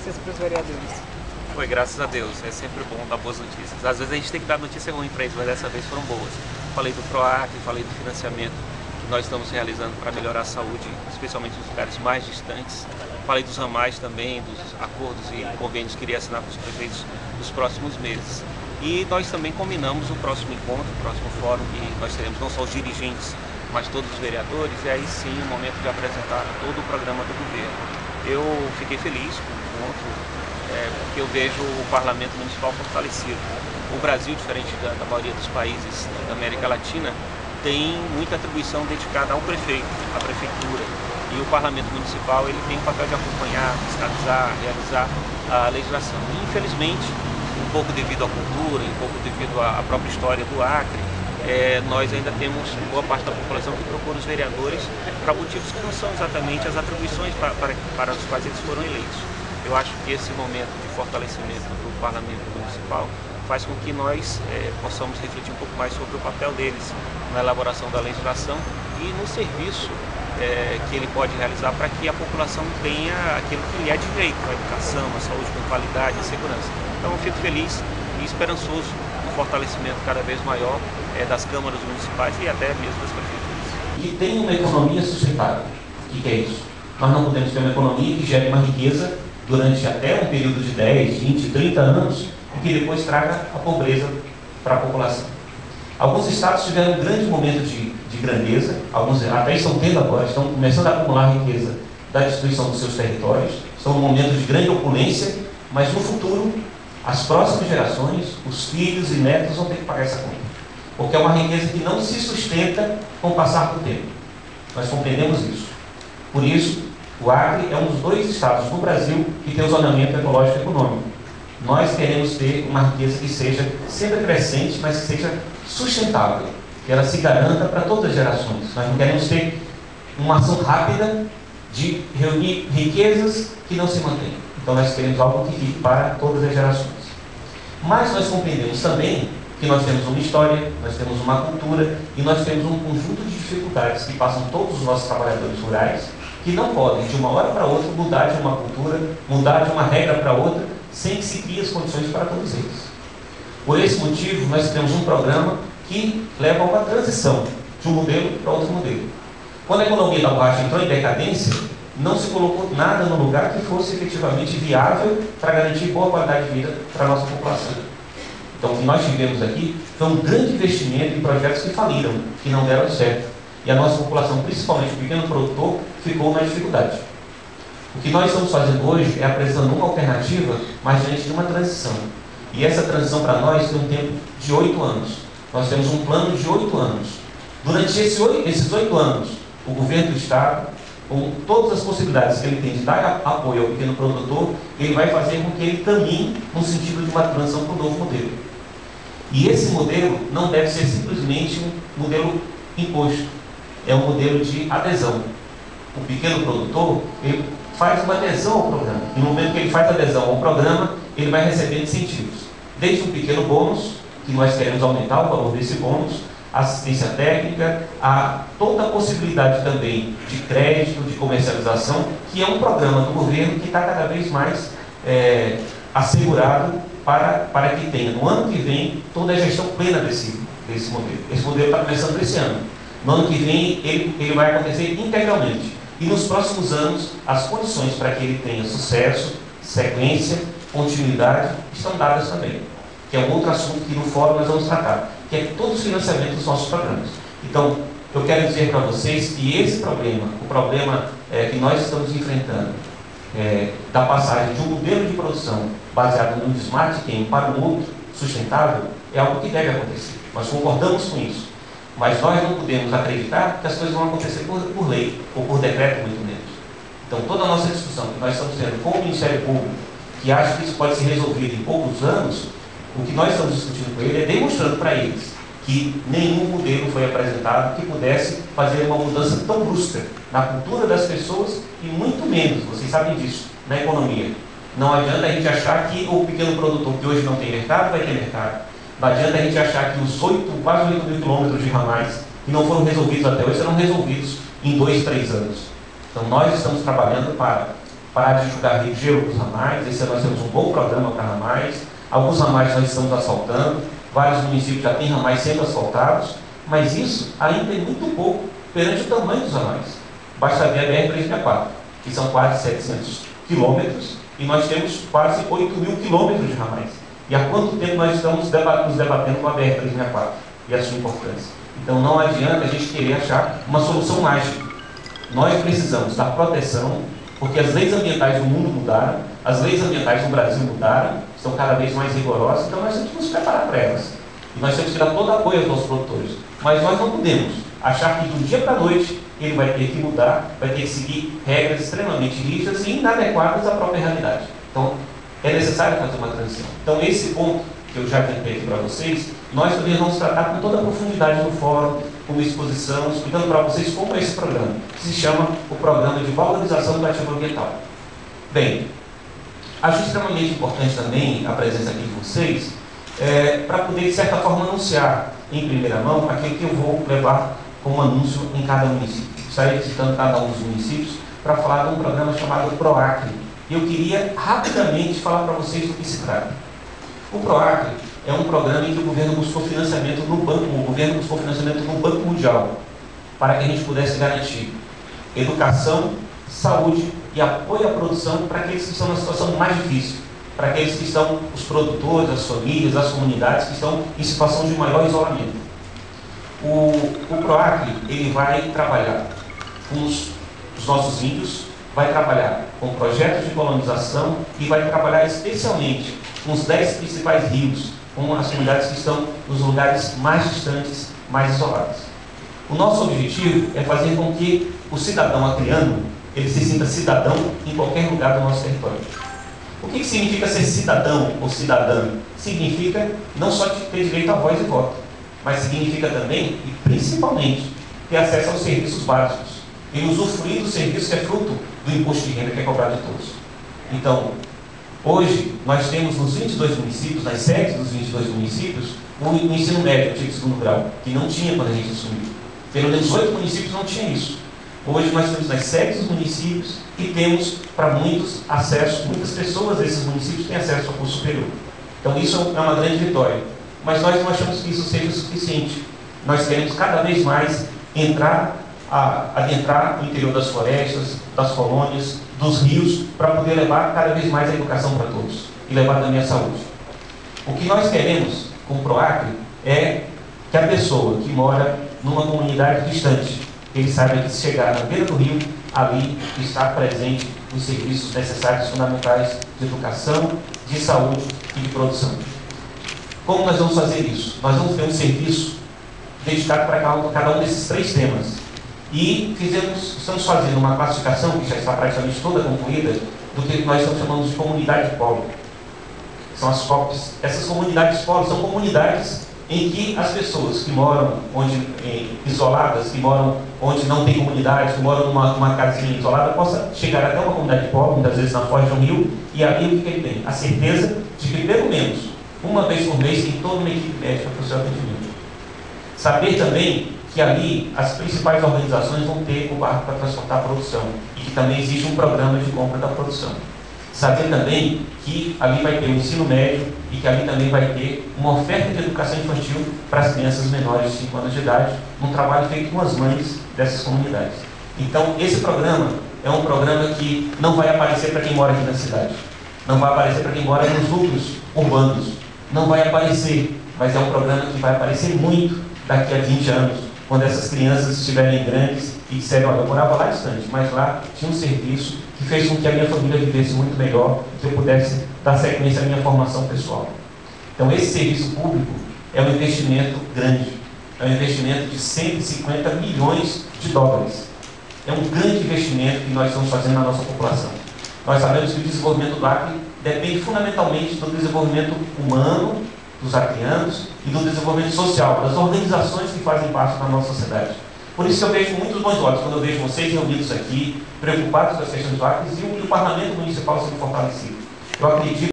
notícias para os vereadores? Foi, graças a Deus. É sempre bom dar boas notícias. Às vezes a gente tem que dar notícia ruim para eles, mas dessa vez foram boas. Falei do PROAC, falei do financiamento que nós estamos realizando para melhorar a saúde, especialmente nos lugares mais distantes. Falei dos ramais também, dos acordos e convênios que iria assinar com os prefeitos nos próximos meses. E nós também combinamos o próximo encontro, o próximo fórum, que nós teremos não só os dirigentes, mas todos os vereadores, e aí sim o momento de apresentar todo o programa do governo. Eu fiquei feliz com o encontro, porque eu vejo o parlamento municipal fortalecido. O Brasil, diferente da maioria dos países da América Latina, tem muita atribuição dedicada ao prefeito, à prefeitura. E o parlamento municipal ele tem o papel de acompanhar, fiscalizar, realizar a legislação. E, infelizmente, um pouco devido à cultura, um pouco devido à própria história do Acre, nós ainda temos boa parte da população que procura os vereadores para motivos que não são exatamente as atribuições para os quais eles foram eleitos. Eu acho que esse momento de fortalecimento do parlamento municipal faz com que nós possamos refletir um pouco mais sobre o papel deles na elaboração da legislação e no serviço que ele pode realizar para que a população tenha aquilo que lhe é direito, a educação, a saúde com qualidade e segurança. Então eu fico feliz e esperançoso no fortalecimento cada vez maior das câmaras municipais e até mesmo das prefeituras. Que tem uma economia sustentável. O que é isso? Nós não podemos ter uma economia que gere uma riqueza durante até um período de 10, 20, 30 anos e que depois traga a pobreza para a população. Alguns estados tiveram um grande momento de grandeza, alguns até estão tendo agora, estão começando a acumular riqueza da destruição dos seus territórios, estão num momento de grande opulência, mas no futuro, as próximas gerações, os filhos e netos vão ter que pagar essa conta. Porque é uma riqueza que não se sustenta com o passar do tempo. Nós compreendemos isso. Por isso, o Acre é um dos 2 estados do Brasil que tem o zonamento ecológico e econômico. Nós queremos ter uma riqueza que seja sempre crescente, mas que seja sustentável, que ela se garanta para todas as gerações. Nós não queremos ter uma ação rápida de reunir riquezas que não se mantêm. Então nós queremos algo que fique para todas as gerações. Mas nós compreendemos também que nós temos uma história, nós temos uma cultura e nós temos um conjunto de dificuldades que passam todos os nossos trabalhadores rurais, que não podem, de uma hora para outra, mudar de uma cultura, mudar de uma regra para outra, sem que se crie as condições para todos eles. Por esse motivo, nós temos um programa que leva a uma transição de um modelo para outro modelo. Quando a economia da borracha entrou em decadência, não se colocou nada no lugar que fosse efetivamente viável para garantir boa qualidade de vida para a nossa população. Então, o que nós tivemos aqui foi um grande investimento em projetos que faliram, que não deram certo. E a nossa população, principalmente o pequeno produtor, ficou na dificuldade. O que nós estamos fazendo hoje é apresentando uma alternativa, mas diante de uma transição. E essa transição para nós tem um tempo de 8 anos. Nós temos um plano de 8 anos. Durante esses 8 anos, o governo do Estado, com todas as possibilidades que ele tem de dar apoio ao pequeno produtor, ele vai fazer com que ele caminhe no sentido de uma transição para um novo modelo. E esse modelo não deve ser simplesmente um modelo imposto, é um modelo de adesão. O pequeno produtor, ele faz uma adesão ao programa. E no momento que ele faz adesão ao programa, ele vai receber incentivos. Desde um pequeno bônus, que nós queremos aumentar o valor desse bônus, assistência técnica, a toda a possibilidade também de crédito, de comercialização, que é um programa do governo que está cada vez mais assegurado para que tenha, no ano que vem, toda a gestão plena desse modelo. Esse modelo está começando esse ano. No ano que vem, ele vai acontecer integralmente. E nos próximos anos, as condições para que ele tenha sucesso, sequência, continuidade, estão dadas também. Que é um outro assunto que no fórum nós vamos tratar, que é todo o financiamento dos nossos programas. Então, eu quero dizer para vocês que esse problema, o problema que nós estamos enfrentando, da passagem de um modelo de produção baseado no smart game para um outro sustentável, é algo que deve acontecer. Nós concordamos com isso. Mas nós não podemos acreditar que as coisas vão acontecer por lei, ou por decreto, muito menos. Então, toda a nossa discussão que nós estamos tendo com o Ministério Público, que acha que isso pode ser resolvido em poucos anos, o que nós estamos discutindo com ele é demonstrando para eles que nenhum modelo foi apresentado que pudesse fazer uma mudança tão brusca na cultura das pessoas e muito menos, vocês sabem disso, na economia. Não adianta a gente achar que o pequeno produtor que hoje não tem mercado vai ter mercado. Não adianta a gente achar que os quase 8 mil quilômetros de ramais que não foram resolvidos até hoje serão resolvidos em 2, 3 anos. Então nós estamos trabalhando para parar de jogar gelo para os ramais. Esse ano nós temos um bom programa para ramais. Alguns ramais nós estamos asfaltando, vários municípios já têm ramais sendo asfaltados, mas isso ainda é muito pouco perante o tamanho dos ramais. Basta ver a BR-364, que são quase 700 quilômetros, e nós temos quase 8.000 quilômetros de ramais. E há quanto tempo nós estamos nos debatendo com a BR-364 e a sua importância? Então não adianta a gente querer achar uma solução mágica. Nós precisamos da proteção, porque as leis ambientais do mundo mudaram, as leis ambientais do Brasil mudaram, estão cada vez mais rigorosas, então nós temos que nos preparar para elas. E nós temos que dar todo apoio aos nossos produtores. Mas nós não podemos achar que do dia para a noite ele vai ter que mudar, vai ter que seguir regras extremamente rígidas e inadequadas à própria realidade. Então, é necessário fazer uma transição. Então, esse ponto que eu já tentei aqui para vocês, nós também vamos tratar com toda a profundidade no fórum, com exposição, explicando para vocês como é esse programa, que se chama o Programa de Valorização do Ativo Ambiental. Bem, acho extremamente importante também a presença aqui de vocês, para poder, de certa forma, anunciar em primeira mão aquilo que eu vou levar como anúncio em cada município. Estarei visitando cada um dos municípios para falar de um programa chamado PROACRE. E eu queria rapidamente falar para vocês do que se trata. O PROACRE é um programa em que o governo buscou financiamento no Banco Mundial, para que a gente pudesse garantir educação, saúde e apoio à produção para aqueles que estão na situação mais difícil, para aqueles que estão, os produtores, as famílias, as comunidades que estão em situação de maior isolamento. O PROACRE, ele vai trabalhar com os nossos índios, vai trabalhar com projetos de colonização e vai trabalhar especialmente com os 10 principais rios, com as comunidades que estão nos lugares mais distantes, mais isolados. O nosso objetivo é fazer com que o cidadão acreano, ele se sinta cidadão em qualquer lugar do nosso território. O que significa ser cidadão ou cidadã? Significa não só ter direito à voz e voto, mas significa também, e principalmente, ter acesso aos serviços básicos e usufruir do serviço que é fruto do imposto de renda que é cobrado de todos. Então, hoje, nós temos nos 22 municípios, nas sedes dos 22 municípios, o ensino médio de segundo grau, que não tinha quando a gente assumiu. Pelo menos 8 municípios não tinham isso. Hoje nós temos nas sedes dos municípios e temos para muitas pessoas desses municípios têm acesso ao curso superior. Então isso é uma grande vitória. Mas nós não achamos que isso seja o suficiente. Nós queremos cada vez mais adentrar no interior das florestas, das colônias, dos rios, para poder levar cada vez mais a educação para todos e levar também a saúde. O que nós queremos com o PROACRE é que a pessoa que mora numa comunidade distante, ele saiba que se chegar na beira do rio, ali está presente os serviços necessários, fundamentais de educação, de saúde e de produção. Como nós vamos fazer isso? Nós vamos ter um serviço dedicado para cada um desses 3 temas. E estamos fazendo uma classificação, que já está praticamente toda concluída, do que nós estamos chamando de comunidade polo. São as COPs. Essas comunidades polo são comunidades em que as pessoas que moram isoladas, que moram onde não tem comunidade, que moram numa casinha isolada, possam chegar até uma comunidade polo, muitas vezes na foz de um rio, e ali o que ele tem? A certeza de que, pelo menos, uma vez por mês, tem toda uma equipe médica para o seu atendimento. Saber também que ali as principais organizações vão ter o barco para transportar a produção e que também existe um programa de compra da produção. Saber também que ali vai ter o ensino médio e que ali também vai ter uma oferta de educação infantil para as crianças menores de 5 anos de idade, um trabalho feito com as mães dessas comunidades. Então, esse programa é um programa que não vai aparecer para quem mora aqui na cidade, não vai aparecer para quem mora nos núcleos urbanos, não vai aparecer, mas é um programa que vai aparecer muito daqui a 20 anos, quando essas crianças estiverem grandes e disserem, olha, eu morava lá distante, mas lá tinha um serviço que fez com que a minha família vivesse muito melhor, que eu pudesse dar sequência à minha formação pessoal. Então, esse serviço público é um investimento grande, é um investimento de 150 milhões de dólares. É um grande investimento que nós estamos fazendo na nossa população. Nós sabemos que o desenvolvimento do Acre depende fundamentalmente do desenvolvimento humano, dos acreanos e do desenvolvimento social, das organizações que fazem parte da nossa sociedade. Por isso eu vejo muitos bons olhos quando eu vejo vocês reunidos aqui, preocupados com as questões do Acre e o parlamento municipal sendo fortalecido. Eu acredito